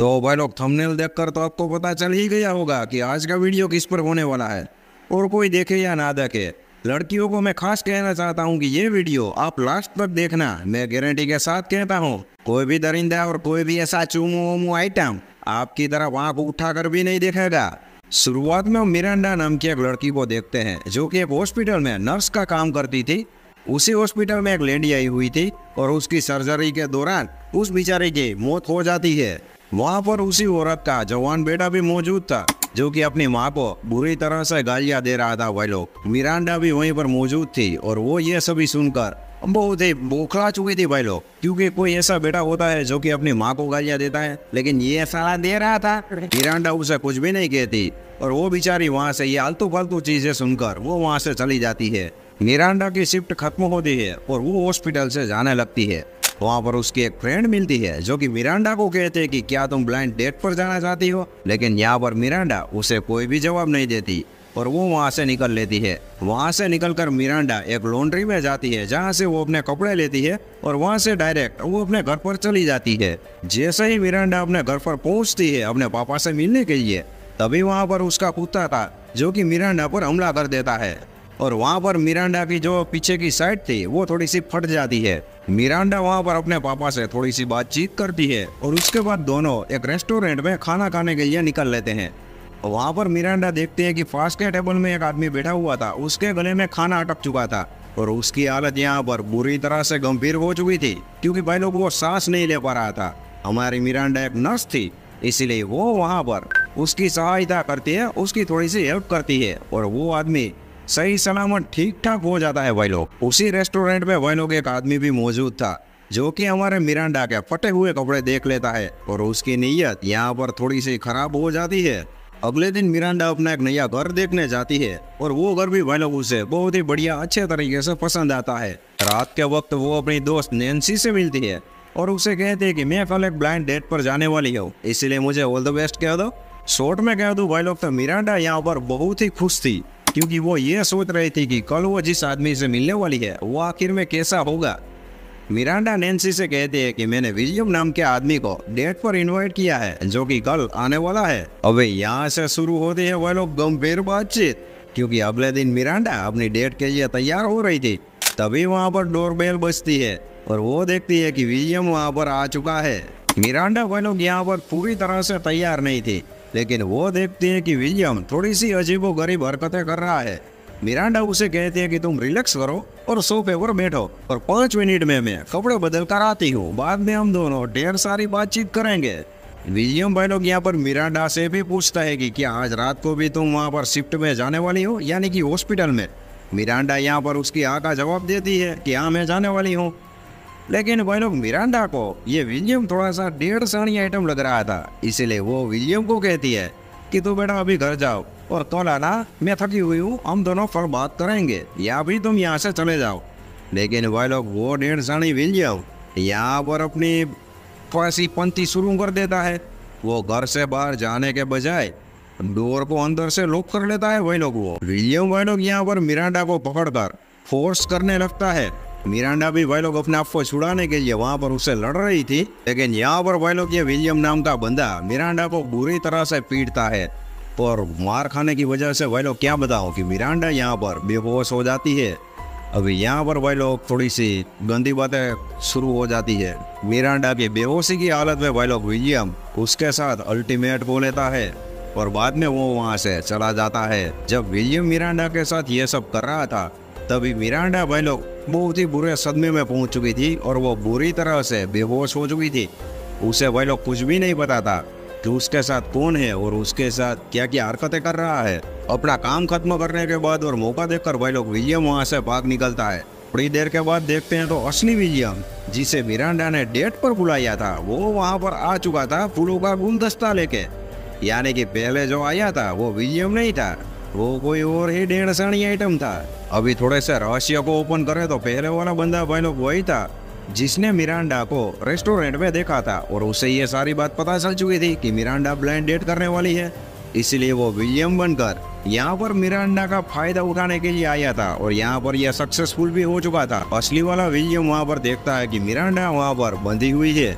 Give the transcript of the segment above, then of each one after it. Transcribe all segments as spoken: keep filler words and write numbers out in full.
तो भाई लोग थंबनेल देखकर तो आपको पता चल ही गया होगा कि आज का वीडियो किस पर होने वाला है। और कोई देखे या ना देखे, लड़कियों को मैं खास कहना चाहता हूँ कि ये वीडियो आप लास्ट तक देखना। मैं गारंटी के साथ कहता हूँ, कोई भी दरिंदा और कोई भी ऐसा चूमू वूमू आइटम आपकी तरफ आंख उठाकर भी नहीं देखेगा। शुरुआत में हम मिरांडा नाम की एक लड़की को देखते हैं जो कि एक हॉस्पिटल में नर्स का काम करती थी। उसी हॉस्पिटल में एक लेडी आई हुई थी और उसकी सर्जरी के दौरान उस बेचारे की मौत हो जाती है। वहाँ पर उसी औरत का जवान बेटा भी मौजूद था जो कि अपनी माँ को बुरी तरह से गालियाँ दे रहा था। भाई लोग, मिरांडा भी वहीं पर मौजूद थी और वो ये सभी सुनकर बहुत ही बौखला चुकी थी भाई लोग, क्योंकि कोई ऐसा बेटा होता है जो कि अपनी माँ को गालियाँ देता है, लेकिन ये साला दे रहा था। मिरांडा उसे कुछ भी नहीं कहती और वो बेचारी वहाँ से ये आलतू फालतू चीजें सुनकर वो वहाँ से चली जाती है। मिरांडा की शिफ्ट खत्म होती है और वो हॉस्पिटल से जाने लगती है। वहाँ पर उसकी एक फ्रेंड मिलती है जो कि मिरांडा को कहते हैं कि क्या तुम ब्लाइंड डेट पर जाना चाहती हो, लेकिन यहाँ पर मिरांडा उसे कोई भी जवाब नहीं देती और वो वहाँ से निकल लेती है। वहाँ से निकलकर मिरांडा एक लॉन्ड्री में जाती है जहाँ से वो अपने कपड़े लेती है और वहाँ से डायरेक्ट वो अपने घर पर चली जाती है। जैसे ही मिरांडा अपने घर पर पहुँचती है अपने पापा से मिलने के लिए, तभी वहाँ पर उसका कुत्ता था जो कि मिरांडा पर हमला कर देता है और वहाँ पर मिरांडा की जो पीछे की साइड थी वो थोड़ी सी फट जाती है। मिरांडा वहाँ पर अपने पापा से थोड़ी सी बातचीत करती है और उसके बाद दोनों एक रेस्टोरेंट में खाना खाने के लिए निकल लेते हैं। वहाँ पर मिरांडा देखते हैं कि फास्ट के टेबल में एक आदमी बैठा हुआ था, उसके गले में खाना अटक चुका था और उसकी हालत यहाँ पर बुरी तरह से गंभीर हो चुकी थी, क्योंकि भाई लोग वो सांस नहीं ले पा रहा था। हमारी मिरांडा एक नर्स थी, इसलिए वो वहाँ पर उसकी सहायता करती है, उसकी थोड़ी सी हेल्प करती है और वो आदमी सही सलामत ठीक ठाक हो जाता है। भाई लोग, उसी रेस्टोरेंट में भाई लोग एक आदमी भी मौजूद था जो कि हमारे मिरांडा के फटे हुए कपड़े देख लेता है और उसकी नीयत यहाँ पर थोड़ी सी खराब हो जाती है। अगले दिन मिरांडा अपना एक नया घर देखने जाती है और वो घर भी भाई लोग उसे बहुत ही बढ़िया अच्छे तरीके से पसंद आता है। रात के वक्त वो अपनी दोस्त नैन्सी से मिलती है और उसे कहती है कि मैं कल एक ब्लाइंड डेट पर जाने वाली हूँ, इसलिए मुझे ऑल द बेस्ट कह दो। शॉर्ट में कह दूं भाई लोग, तो मिरांडा यहाँ पर बहुत ही खुश थी, क्योंकि वो ये सोच रही थी कि कल वो जिस आदमी से मिलने वाली है वो आखिर में कैसा होगा। मिरांडा नैन्सी से कहती है कि मैंने विलियम नाम के आदमी को डेट पर इनवाइट किया है जो कि कल आने वाला है। अबे यहाँ से शुरू होती है वो लोग गंभीर बातचीत, क्योंकि अगले दिन मिरांडा अपनी डेट के लिए तैयार हो रही थी। तभी वहाँ पर डोरबेल बजती है और वो देखती है कि विलियम वहाँ पर आ चुका है। मिरांडा वो लोग यहाँ पर पूरी तरह से तैयार नहीं थी, लेकिन वो देखती है कि विलियम थोड़ी सी अजीबोगरीब हरकतें कर रहा है। मिरांडा उसे कहती है कि तुम रिलैक्स करो और सोफे पर बैठो और पाँच मिनट में मैं कपड़े बदल कर आती हूँ, बाद में हम दोनों ढेर सारी बातचीत करेंगे। विलियम भाई लोग यहाँ पर मिरांडा से भी पूछता है कि क्या आज रात को भी तुम वहाँ पर शिफ्ट में जाने वाली हो, यानी कि हॉस्पिटल में। मिरांडा यहाँ पर उसकी हाँ का जवाब देती है कि हाँ मैं जाने वाली हूँ, लेकिन भाई लोग मिरांडा को ये विलियम थोड़ा सा डेढ़ सानी आइटम लग रहा था, इसीलिए वो विलियम को कहती है कि तू बेटा अभी घर जाओ और कल आना, मैं थकी हुई हूँ, हम दोनों फिर बात करेंगे, या भी तुम यहाँ से चले जाओ। लेकिन भाई लोग वो डेढ़ सानी विलियम यहाँ पर अपनी फांसी पंथी शुरू कर देता है। वो घर से बाहर जाने के बजाय डोर को अंदर से लॉक कर लेता है। भाई लोग वो विलियम भाई लोग यहाँ पर मिरांडा को पकड़कर फोर्स करने लगता है। मिरांडा भी भाई लोग अपने आप को छुड़ाने के लिए वहां पर उसे लड़ रही थी, लेकिन यहाँ पर भाई लोग ये विलियम नाम का बंदा मिरांडा को बुरी तरह से पीटता है और मार खाने की वजह से भाई लोग क्या बताओ कि मिरांडा यहाँ पर बेहोश हो जाती है। अभी यहाँ पर भाई लोग थोड़ी सी गंदी बातें शुरू हो जाती है। मिरांडा की बेहोशी की हालत में भाई लोग विलियम उसके साथ अल्टीमेट बोल लेता है और बाद में वो वहाँ से चला जाता है। जब विलियम मिरांडा के साथ ये सब कर रहा था तभी मिरांडा भाई लोग बहुत ही बुरे सदमे में पहुंच चुकी थी और वो बुरी तरह से बेहोश हो चुकी थी। उसे भाई लोग कुछ भी नहीं पता था कि उसके साथ कौन है और उसके साथ क्या क्या हरकतें कर रहा है। अपना काम खत्म करने के बाद और मौका देखकर भाई लोग विलियम वहां से भाग निकलता है। थोड़ी देर के बाद देखते हैं तो असली विलियम, जिसे मिरांडा ने डेट पर बुलाया था, वो वहां पर आ चुका था फूलों का गुलदस्ता लेके। यानी कि पहले जो आया था वो विलियम नहीं था, वो कोई और ही डेढ़ सानी आइटम था। अभी थोड़े से रहस्य को ओपन करें तो पहले वाला बंदा भाई लोग वही था जिसने मिरांडा को रेस्टोरेंट में देखा था और उसे ये सारी बात पता चल चुकी थी कि मिरांडा ब्लाइंड डेट करने वाली है, इसलिए वो विलियम बनकर यहाँ पर मिरांडा का फायदा उठाने के लिए आया था और यहाँ पर यह सक्सेसफुल भी हो चुका था। असली वाला विलियम वहाँ पर देखता है कि मिरांडा वहाँ पर बंधी हुई है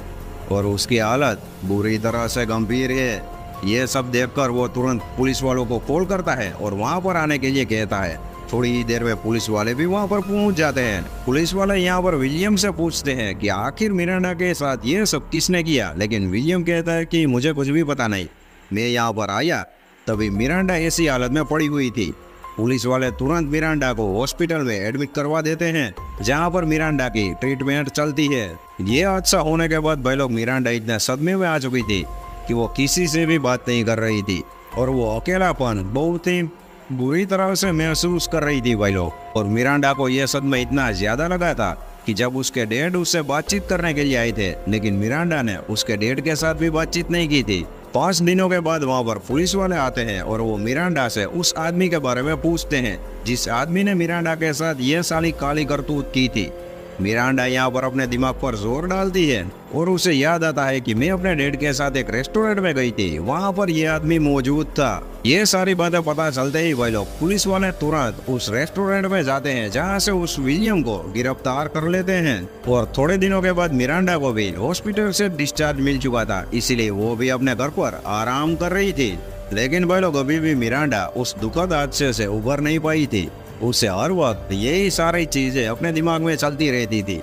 और उसकी हालत बुरी तरह से गंभीर है। ये सब देखकर वो तुरंत पुलिस वालों को कॉल करता है और वहाँ पर आने के लिए कहता है। थोड़ी ही देर में पुलिस वाले भी वहाँ पर पहुँच जाते हैं। पुलिस वाले यहाँ पर विलियम से पूछते हैं कि आखिर मिरांडा के साथ ये सब किसने किया, लेकिन विलियम कहता है कि मुझे कुछ भी पता नहीं, मैं यहाँ पर आया तभी मिरांडा ऐसी हालत में पड़ी हुई थी। पुलिस वाले तुरंत मिरांडा को हॉस्पिटल में एडमिट करवा देते हैं, जहाँ पर मिरांडा की ट्रीटमेंट चलती है। ये हादसा होने के बाद भाई लोग मिरांडा इतने सदमे में आ चुकी थी कि वो किसी से भी बात नहीं कर रही थी और वो अकेलापन बहुत ही बुरी तरह से महसूस कर रही थी भाई लोग। और मिरांडा को यह सदमा इतना ज्यादा लगा था कि जब उसके डैड उससे बातचीत करने के लिए आए थे, लेकिन मिरांडा ने उसके डैड के साथ भी बातचीत नहीं की थी। पाँच दिनों के बाद वहाँ पर पुलिस वाले आते हैं और वो मिरांडा से उस आदमी के बारे में पूछते हैं जिस आदमी ने मिरांडा के साथ ये साली काली करतूत की थी। मिरांडा यहाँ पर अपने दिमाग पर जोर डालती है और उसे याद आता है कि मैं अपने डैड के साथ एक रेस्टोरेंट में गई थी, वहाँ पर यह आदमी मौजूद था। ये सारी बातें पता चलते ही भाई लोग पुलिस वाले तुरंत उस रेस्टोरेंट में जाते हैं, जहाँ से उस विलियम को गिरफ्तार कर लेते हैं। और थोड़े दिनों के बाद मिरांडा को भी हॉस्पिटल से डिस्चार्ज मिल चुका था, इसीलिए वो भी अपने घर पर आराम कर रही थी। लेकिन भाई लोग अभी भी मिरांडा उस दुखद हादसे से उभर नहीं पाई थी। उसे हर वक्त यही सारी चीजें अपने दिमाग में चलती रहती थी।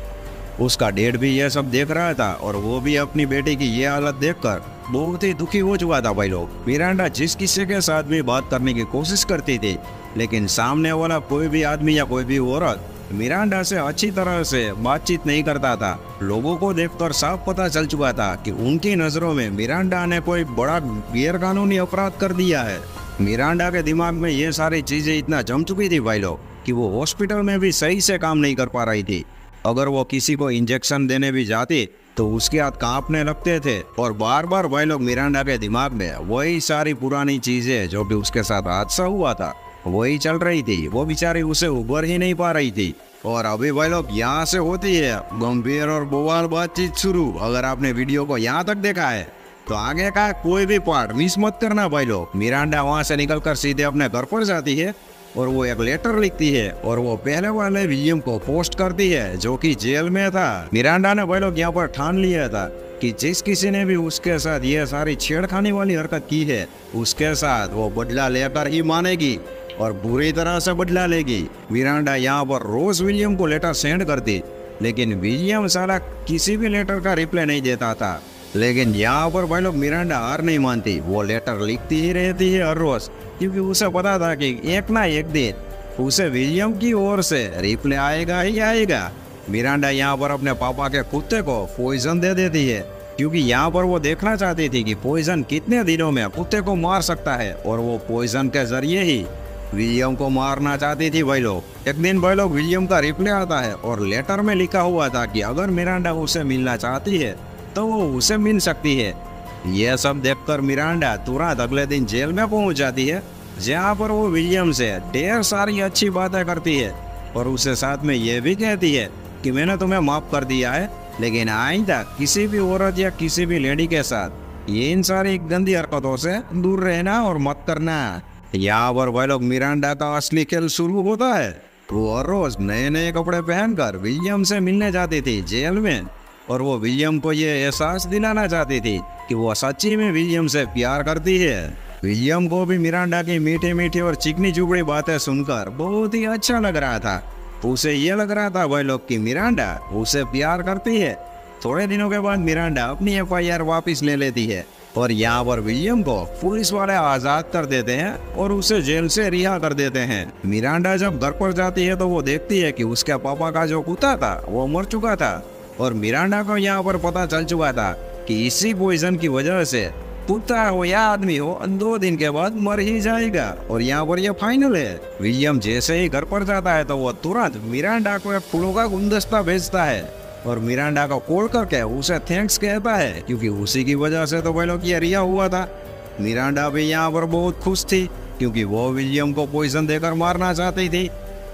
उसका डैड भी यह सब देख रहा था और वो भी अपनी बेटी की ये हालत देखकर बहुत ही दुखी हो चुका था भाई लोग। मिरांडा जिस किसी के साथ भी बात करने की कोशिश करती थी, लेकिन सामने वाला कोई भी आदमी या कोई भी औरत मिरांडा से अच्छी तरह से बातचीत नहीं करता था। लोगों को देखकर साफ पता चल चुका था कि उनकी नजरों में मिरांडा ने कोई बड़ा गैर कानूनी अपराध कर दिया है। मिरांडा के दिमाग में ये सारी चीजें इतना जम चुकी थी भाई लोग कि वो हॉस्पिटल में भी सही से काम नहीं कर पा रही थी। अगर वो किसी को इंजेक्शन देने भी जाती तो उसके हाथ कांपने लगते थे और बार बार भाई लोग मिरांडा के दिमाग में वही सारी पुरानी चीजें जो भी उसके साथ हादसा हुआ था वही चल रही थी। वो बेचारी उसे उबर ही नहीं पा रही थी। और अभी भाई लोग यहाँ से होती है गंभीर और बवाल बातचीत शुरू। अगर आपने वीडियो को यहाँ तक देखा है तो आगे का कोई भी पार्ट मिस मत करना भाई लोग। मिरांडा वहाँ से निकलकर सीधे अपने घर पर जाती है और वो एक लेटर लिखती है और वो पहले वाले विलियम को पोस्ट करती है जो कि जेल में था। मिरांडा ने भाई लोग यहाँ पर ठान लिया था कि जिस किसी ने भी उसके साथ ये सारी छेड़खानी वाली हरकत की है उसके साथ वो बदला लेकर ही मानेगी और बुरी तरह से बदला लेगी। मिरांडा यहाँ पर रोज विलियम को लेटर सेंड करती, लेकिन विलियम साला किसी भी लेटर का रिप्लाई नहीं देता था। लेकिन यहाँ पर भाई लोग मिरांडा हार नहीं मानती, वो लेटर लिखती ही रहती है हर रोज, क्योंकि उसे पता था कि एक ना एक दिन उसे विलियम की ओर से रिप्लाई आएगा ही आएगा। मिरांडा यहाँ पर अपने पापा के कुत्ते को पॉइजन दे देती है, क्योंकि यहाँ पर वो देखना चाहती थी कि पॉइजन कितने दिनों में कुत्ते को मार सकता है और वो पॉइजन के जरिए ही विलियम को मारना चाहती थी भाई लोग। एक दिन भाई लोग विलियम का रिप्लाई आता है और लेटर में लिखा हुआ था कि अगर मिरांडा उसे मिलना चाहती है तो वो उसे मिल सकती है। यह सब देखकर मिरांडा तुरंत अगले दिन जेल में पहुंच जाती है, जहां पर वो विलियम से ढेर सारी अच्छी बातें करती है और उसे साथ में यह भी कहती है कि मैंने तुम्हें माफ कर दिया है, लेकिन आइंदा किसी भी औरत या किसी भी लेडी के साथ ये इन सारी गंदी हरकतों से दूर रहना और मत करना। यहाँ पर भाई लोग मिरांडा का असली खेल शुरू होता है। वो हर रोज नए नए कपड़े पहनकर विलियम से मिलने जाती थी जेल में और वो विलियम को ये एहसास दिलाना चाहती थी कि वो सच्ची में विलियम से प्यार करती है। विलियम को भी मिरांडा की मीठी मीठी और चिकनी चुपड़ी बातें सुनकर बहुत ही अच्छा लग रहा था। उसे ये लग रहा था भाई लोग कि मिरांडा उसे प्यार करती है। थोड़े दिनों के बाद मिरांडा अपनी एफ आई आर वापिस ले लेती है और यहाँ पर विलियम को पुलिस वाले आजाद कर देते हैं और उसे जेल से रिहा कर देते हैं। मिरांडा जब घर पर जाती है तो वो देखती है कि उसके पापा का जो कुत्ता था वो मर चुका था और मिरांडा को यहाँ पर पता चल चुका था कि इसी पॉइजन की वजह से कुत्ता हो या आदमी हो दो दिन के बाद मर ही जाएगा और यहाँ पर यह फाइनल है। विलियम जैसे ही घर पर जाता है तो वो तुरंत मिरांडा को एक फूलों का गुलदस्ता भेजता है और मिरांडा को कॉल करके उसे थैंक्स कहता है, क्योंकि उसी की वजह से तो भाई लोग ये रिहा हुआ था। मिरांडा भी यहाँ पर बहुत खुश थी क्योंकि वो विलियम को पॉइजन देकर मारना चाहती थी।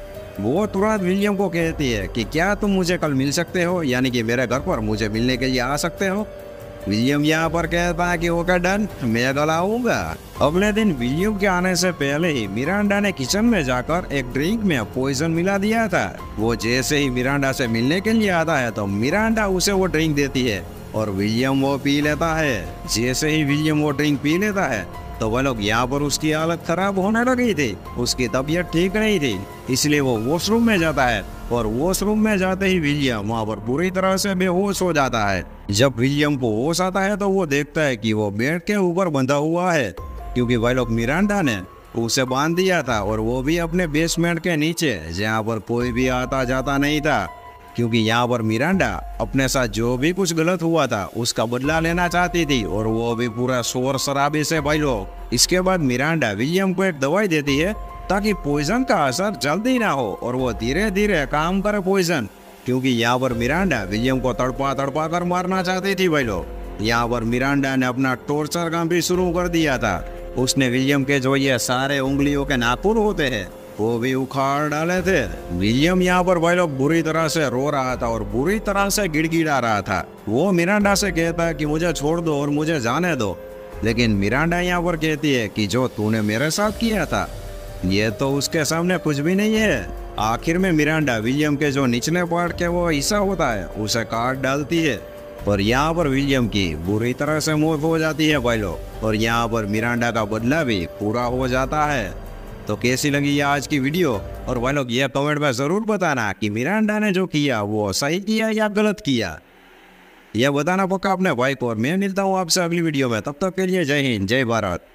वो तुरंत विलियम को कहती है कि क्या तुम मुझे कल मिल सकते हो, यानी कि मेरे घर पर मुझे मिलने के लिए आ सकते हो। विलियम यहाँ पर कहता है कि ओके डन, मैं कल आऊंगा। अगले दिन विलियम के आने से पहले ही मिरांडा ने किचन में जाकर एक ड्रिंक में पॉइजन मिला दिया था। वो जैसे ही मिरांडा से मिलने के लिए आता है तो मिरांडा उसे वो ड्रिंक देती है और विलियम वो पी लेता है। जैसे ही विलियम वो ड्रिंक पी लेता है तो वह लोग यहाँ पर उसकी हालत खराब होने लगी थी, उसकी तबीयत ठीक नहीं थी, इसलिए वो वॉशरूम में जाता है और वॉशरूम में जाते ही विलियम वहाँ पर बुरी तरह से बेहोश हो जाता है। जब विलियम को होश आता है तो वो देखता है कि वो बेड के ऊपर बंधा हुआ है, क्योंकि वह लोग मिरांडा ने उसे बांध दिया था और वो भी अपने बेसमेंट के नीचे, जहाँ पर कोई भी आता जाता नहीं था, क्योंकि यहाँ पर मिरांडा अपने साथ जो भी कुछ गलत हुआ था उसका बदला लेना चाहती थी और वो भी पूरा शोर शराबे से भाई लोग। इसके बाद मिरांडा विलियम को एक दवाई देती है ताकि पॉइजन का असर जल्दी ना हो और वो धीरे धीरे काम करे पॉइजन, क्योंकि यहाँ पर मिरांडा विलियम को तड़पा तड़पा कर मारना चाहती थी भाई लोग। यहाँ पर मिरांडा ने अपना टॉर्चर काम भी शुरू कर दिया था। उसने विलियम के जो ये सारे उंगलियों के नाखून होते हैं वो भी उखाड़ डाले थे। विलियम यहाँ पर भाई लोग बुरी तरह से रो रहा था और बुरी तरह से गिड़गिड़ा रहा था। वो मिरांडा से कहता है कि मुझे छोड़ दो और मुझे जाने दो, लेकिन मिरांडा यहाँ पर कहती है कि जो तूने मेरे साथ किया था ये तो उसके सामने कुछ भी नहीं है। आखिर में मिरांडा विलियम के जो निचले पार्ट के वो हिस्सा होता है उसे काट डालती है और यहाँ पर विलियम की बुरी तरह से मौत हो जाती है भाई लोग। और यहाँ पर मिरांडा का बदला भी पूरा हो जाता है। तो कैसी लगी ये आज की वीडियो, और भाई लोग ये कमेंट में ज़रूर बताना कि मिरांडा ने जो किया वो सही किया या गलत किया, यह बताना पक्का अपने भाई को। और मैं मिलता हूँ आपसे अगली वीडियो में, तब तक के लिए जय हिंद जय भारत।